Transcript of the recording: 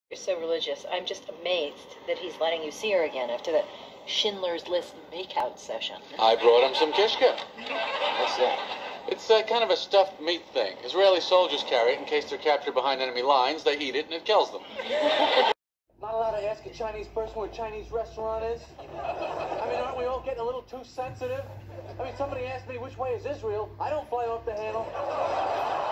You're so religious. I'm just amazed that he's letting you see her again after the Schindler's List makeout session. I brought him some kishka. What's that? It's kind of a stuffed meat thing. Israeli soldiers carry it in case they're captured behind enemy lines. They eat it and it kills them. Not allowed to ask a Chinese person where a Chinese restaurant is? I mean, aren't we all getting a little too sensitive? I mean, somebody asked me which way is Israel. I don't fly off the handle.